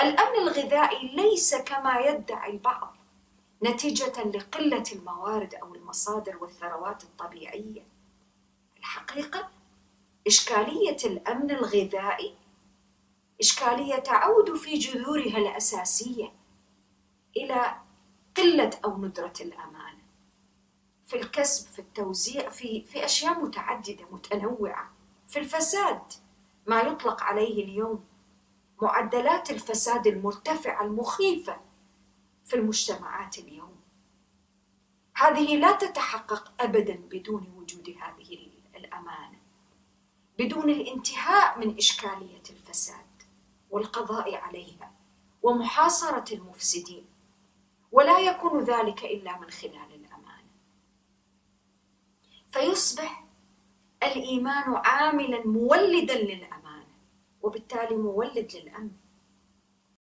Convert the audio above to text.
الأمن الغذائي ليس كما يدعي البعض نتيجة لقلة الموارد أو المصادر والثروات الطبيعية. الحقيقة إشكالية الأمن الغذائي إشكالية تعود في جذورها الأساسية إلى قلة أو ندرة الأمانة في الكسب، في التوزيع، في أشياء متعددة متنوعة، في الفساد، ما يطلق عليه اليوم معدلات الفساد المرتفعة المخيفة في المجتمعات اليوم. هذه لا تتحقق أبداً بدون وجود هذه الأمانة، بدون الانتهاء من إشكالية الفساد والقضاء عليها ومحاصرة المفسدين، ولا يكون ذلك إلا من خلال الأمانة. فيصبح الإيمان عاملاً مولداً للأمانة، وبالتالي مولد للأمن.